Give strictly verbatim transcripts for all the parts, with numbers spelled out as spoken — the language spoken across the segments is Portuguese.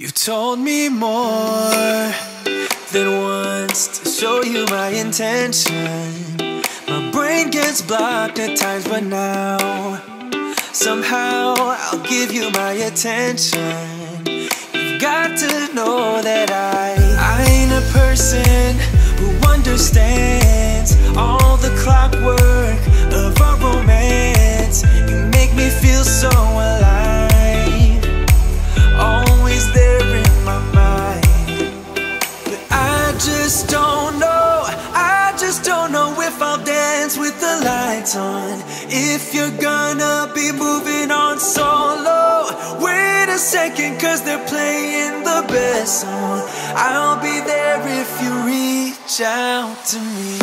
You've told me more than once to show you my intention. My brain gets blocked at times, but now somehow I'll give you my attention. You've got to know that I I ain't a person who understands all the clockwork of our romance. You make me feel so alive, always there in my mind. But I just don't know, I just don't know if I'll dance with the lights on. If you're gonna be moving on solo, wait a second, cause they're playing the best song. I'll be there if you reach out to me.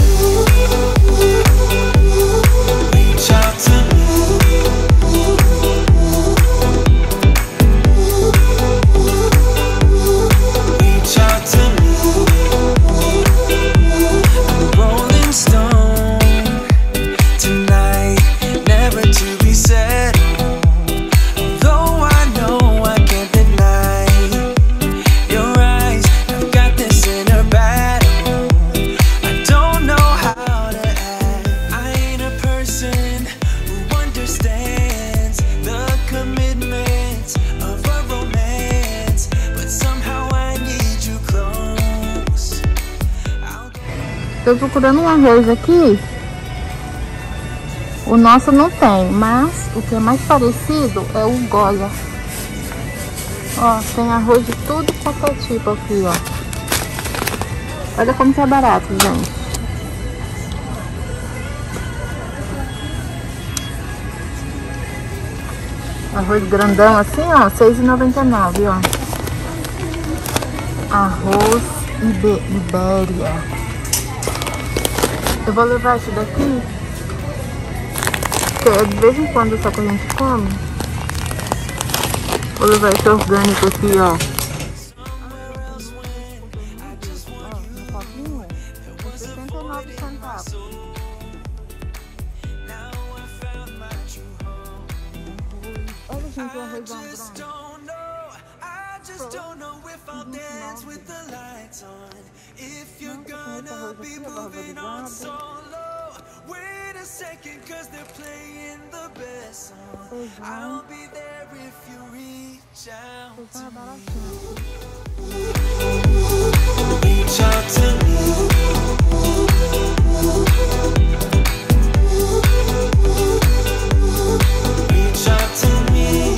Reach out to me. Reach out to me. I'm a rolling stone tonight, never to be settled. Although I know I can't deny your eyes, I've got this inner battle. I don't know how to act. I ain't a person who understands the commitments of a romance, but somehow I need you close. I'll get... Tô procurando um arroz aqui. O nosso não tem, mas o que é mais parecido é o Goya. Ó, tem arroz de tudo quanto é tipo aqui, ó. Olha como que é barato, gente. Arroz grandão assim, ó, seis reais e noventa e nove centavos, ó. Arroz Ibe Ibéria. Eu vou levar esse daqui, que é de vez em quando só que a gente come. Vou levar esse orgânico aqui, ó. No copinho, por sessenta e nove centavos. Olha, gente, o arrozão branco. Just don't know if I'll dance with the lights on. If you're gonna be moving on solo, wait a second, cause they're playing the best song. I'll be there if you reach out to me. Reach out to me. Reach out to me.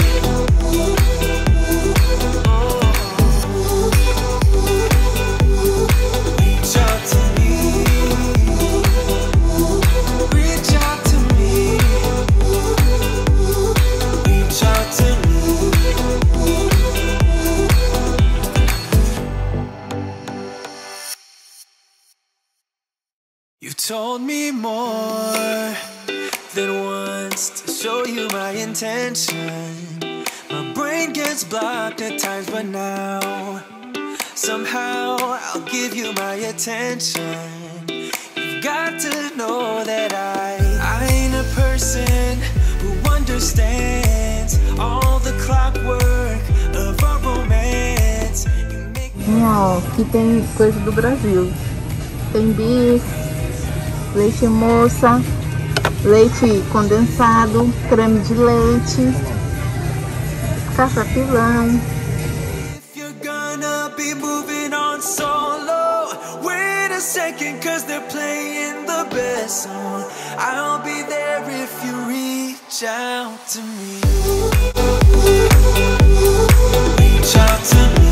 You told me more than once to show you my intention. My brain gets blocked at times, but now somehow I'll give you my attention. You've got to know that I I ain't a person who understands all the clockwork of our romance. Ó, aqui tem coisa do Brasil. Tem bife, leite moça, leite condensado, creme de leite, caça-pilão. If you're gonna be moving on solo, wait a second, cause they're playing the best song. I'll be there if you reach out to me. Reach out to me.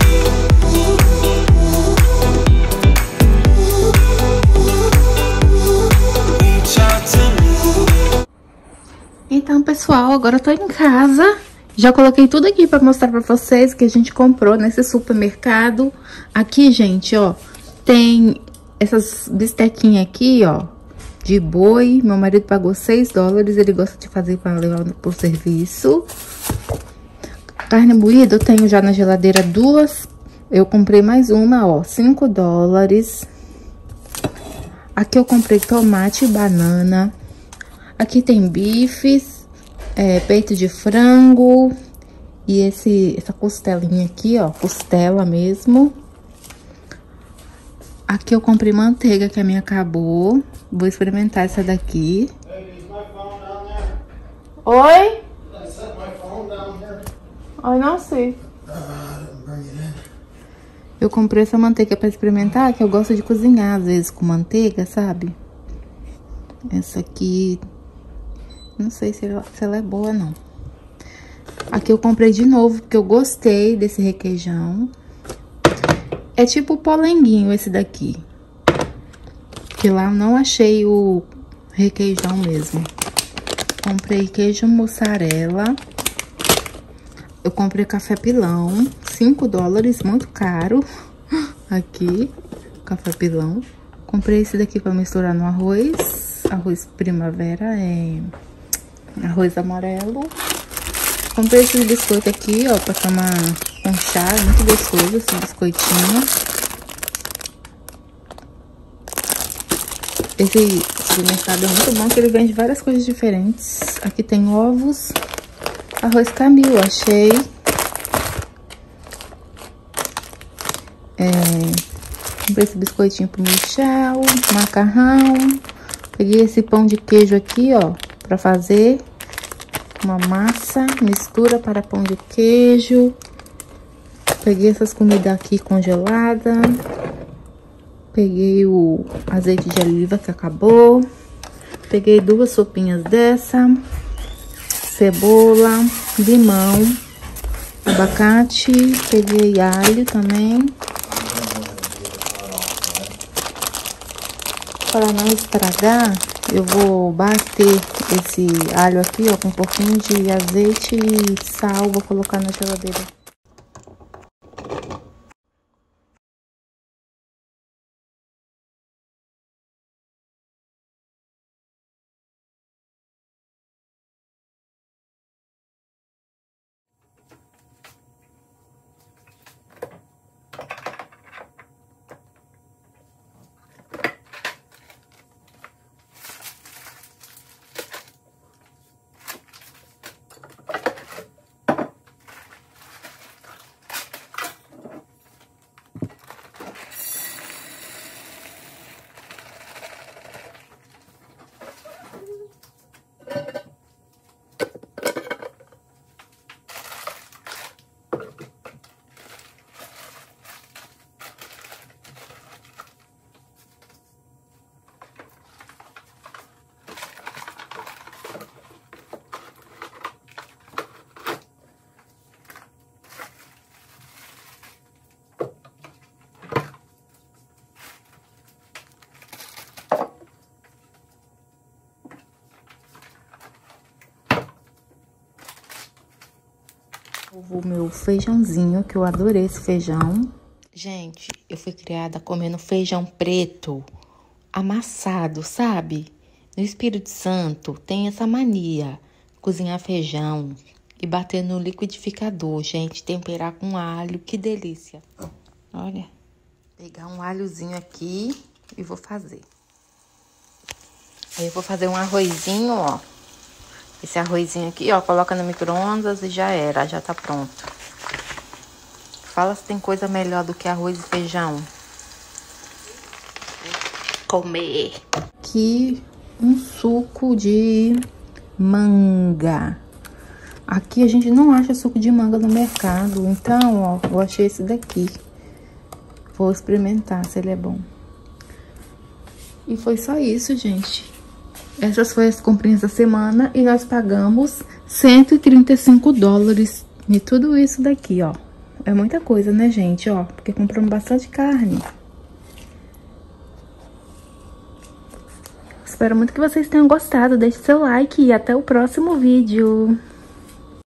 Então, pessoal, agora eu tô em casa. Já coloquei tudo aqui pra mostrar pra vocês que a gente comprou nesse supermercado. Aqui, gente, ó, tem essas bistequinhas aqui, ó, de boi. Meu marido pagou seis dólares, ele gosta de fazer para levar por serviço. Carne moída eu tenho já na geladeira duas. Eu comprei mais uma, ó, cinco dólares. Aqui eu comprei tomate e banana. Aqui tem bifes, é, peito de frango E esse, essa costelinha aqui, ó, costela mesmo. Aqui eu comprei manteiga, que a minha acabou. Vou experimentar essa daqui. Oi? Oi, não sei. Eu comprei essa manteiga pra experimentar, que eu gosto de cozinhar, às vezes, com manteiga, sabe? Essa aqui, não sei se ela, se ela é boa, não. Aqui eu comprei de novo, porque eu gostei desse requeijão. É tipo polenguinho esse daqui. Que lá eu não achei o requeijão mesmo. Comprei queijo mussarela. Eu comprei café pilão, cinco dólares, muito caro. Aqui, café pilão. Comprei esse daqui pra misturar no arroz. Arroz primavera, é arroz amarelo. Comprei esse biscoito aqui, ó, pra tomar com chá, muito gostoso esse biscoitinho. Esse supermercado é muito bom, que ele vende várias coisas diferentes. Aqui tem ovos, arroz Camil, achei. É, comprei esse biscoitinho pro Michel, macarrão. Peguei esse pão de queijo aqui, ó, pra fazer uma massa, mistura para pão de queijo. Peguei essas comidas aqui congeladas. Peguei o azeite de oliva que acabou. Peguei duas sopinhas dessa. Cebola, limão, abacate. Peguei alho também. Para não estragar, eu vou bater esse alho aqui, ó, com um pouquinho de azeite e sal. Vou colocar na geladeira. O meu feijãozinho, que eu adorei esse feijão. Gente, eu fui criada comendo feijão preto, amassado, sabe? No Espírito Santo tem essa mania, cozinhar feijão e bater no liquidificador, gente, temperar com alho, que delícia. Olha, pegar um alhozinho aqui e vou fazer. Aí eu vou fazer um arrozinho, ó. Esse arrozinho aqui, ó, coloca no micro-ondas e já era, já tá pronto. Fala se tem coisa melhor do que arroz e feijão. Comer. Aqui, um suco de manga. Aqui a gente não acha suco de manga no mercado, então, ó, eu achei esse daqui. Vou experimentar se ele é bom. E foi só isso, gente. Essas foram as comprinhas da semana e nós pagamos cento e trinta e cinco dólares. E tudo isso daqui, ó. É muita coisa, né, gente? Ó, porque compramos bastante carne. Espero muito que vocês tenham gostado. Deixe seu like e até o próximo vídeo.